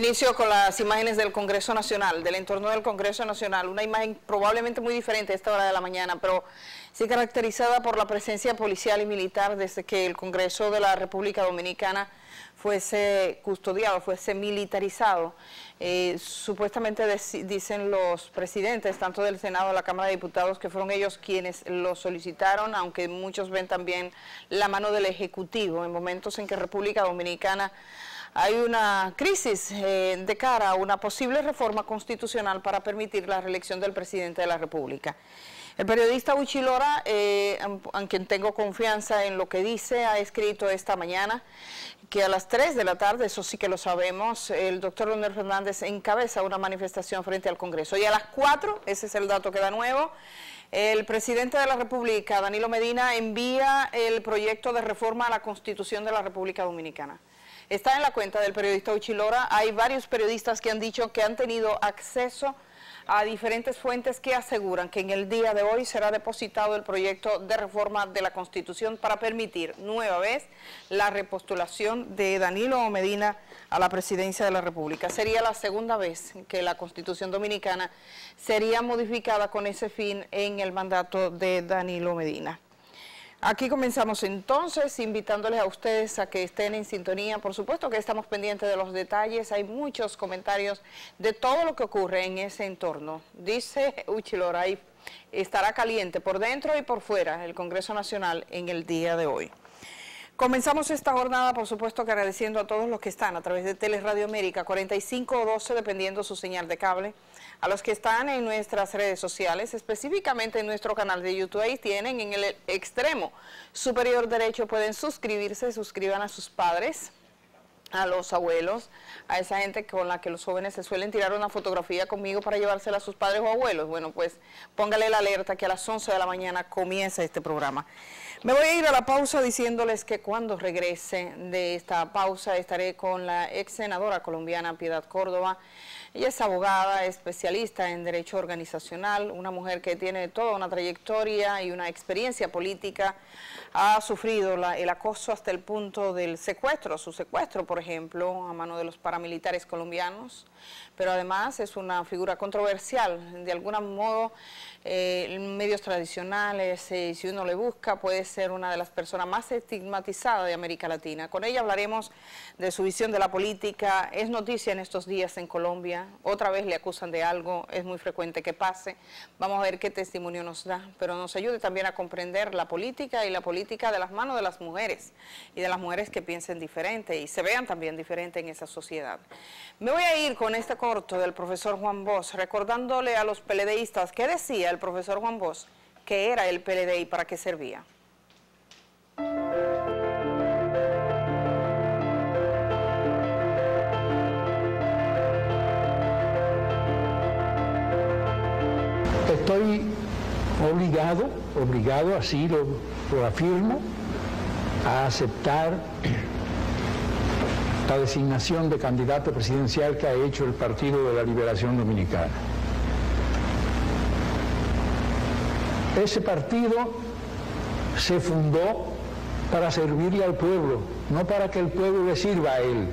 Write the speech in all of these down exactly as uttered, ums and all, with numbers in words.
Inicio con las imágenes del Congreso Nacional, del entorno del Congreso Nacional, una imagen probablemente muy diferente a esta hora de la mañana, pero sí caracterizada por la presencia policial y militar desde que el Congreso de la República Dominicana fuese custodiado, fuese militarizado. Eh, supuestamente dicen los presidentes, tanto del Senado como de la Cámara de Diputados, que fueron ellos quienes lo solicitaron, aunque muchos ven también la mano del Ejecutivo en momentos en que República Dominicana hay una crisis eh, de cara a una posible reforma constitucional para permitir la reelección del presidente de la República. El periodista Uchi Lora, eh, en quien tengo confianza en lo que dice, ha escrito esta mañana que a las tres de la tarde, eso sí que lo sabemos, el doctor Leonel Fernández encabeza una manifestación frente al Congreso. Y a las cuatro, ese es el dato que da nuevo, el presidente de la República, Danilo Medina, envía el proyecto de reforma a la Constitución de la República Dominicana. Está en la cuenta del periodista Uchi Lora. Hay varios periodistas que han dicho que han tenido acceso a diferentes fuentes que aseguran que en el día de hoy será depositado el proyecto de reforma de la Constitución para permitir nueva vez la repostulación de Danilo Medina a la presidencia de la República. Sería la segunda vez que la Constitución Dominicana sería modificada con ese fin en el mandato de Danilo Medina. Aquí comenzamos entonces, invitándoles a ustedes a que estén en sintonía. Por supuesto que estamos pendientes de los detalles, hay muchos comentarios de todo lo que ocurre en ese entorno. Dice Uchi Lora, ahí estará caliente por dentro y por fuera el Congreso Nacional en el día de hoy. Comenzamos esta jornada, por supuesto, que agradeciendo a todos los que están a través de Teleradio América, cuarenta y cinco o doce, dependiendo su señal de cable, a los que están en nuestras redes sociales, específicamente en nuestro canal de YouTube. Ahí tienen en el extremo superior derecho, pueden suscribirse, suscriban a sus padres, a los abuelos, a esa gente con la que los jóvenes se suelen tirar una fotografía conmigo para llevársela a sus padres o abuelos. Bueno, pues póngale la alerta que a las once de la mañana comienza este programa. Me voy a ir a la pausa diciéndoles que cuando regrese de esta pausa estaré con la ex senadora colombiana Piedad Córdoba. Ella es abogada, especialista en derecho organizacional, una mujer que tiene toda una trayectoria y una experiencia política. Ha sufrido la, el acoso hasta el punto del secuestro, su secuestro, por ejemplo, a mano de los paramilitares colombianos, pero además es una figura controversial, de algún modo. Eh, en medios tradicionales, eh, si uno le busca, puede ser una de las personas más estigmatizadas de América Latina. Con ella hablaremos de su visión de la política. Es noticia en estos días en Colombia, otra vez le acusan de algo, es muy frecuente que pase. Vamos a ver qué testimonio nos da, pero nos ayude también a comprender la política y la política de las manos de las mujeres y de las mujeres que piensen diferente y se vean también diferente en esa sociedad. Me voy a ir con este corto del profesor Juan Bosch, recordándole a los peledeístas qué decía el profesor Juan Bosch, que era el P L D y para qué servía. Estoy obligado, obligado, así lo, lo afirmo, a aceptar la designación de candidato presidencial que ha hecho el Partido de la Liberación Dominicana. Ese partido se fundó para servirle al pueblo, no para que el pueblo le sirva a él.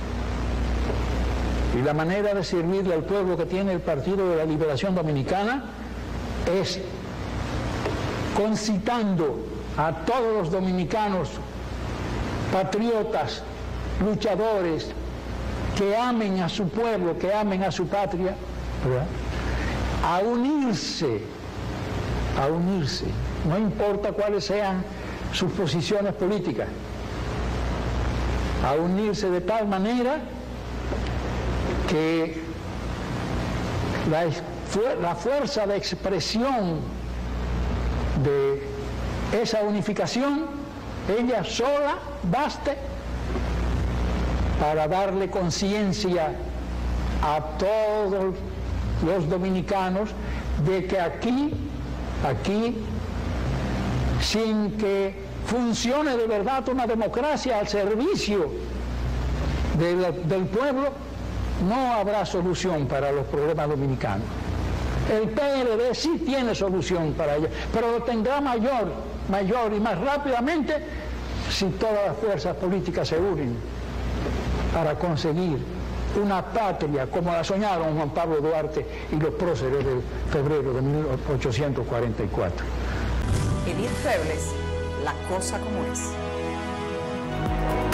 Y la manera de servirle al pueblo que tiene el Partido de la Liberación Dominicana es concitando a todos los dominicanos, patriotas, luchadores, que amen a su pueblo, que amen a su patria, ¿verdad?, a unirse, a unirse, no importa cuáles sean sus posiciones políticas, a unirse de tal manera que la, la fuerza de expresión de esa unificación, ella sola baste para darle conciencia a todos los dominicanos de que aquí, aquí, sin que funcione de verdad una democracia al servicio de la, del pueblo, no habrá solución para los problemas dominicanos. El P L D sí tiene solución para ello, pero lo tendrá mayor, mayor y más rápidamente si todas las fuerzas políticas se unen para conseguir una patria como la soñaron Juan Pablo Duarte y los próceres de febrero de mil ochocientos cuarenta y cuatro. Edith Febles, La cosa como es.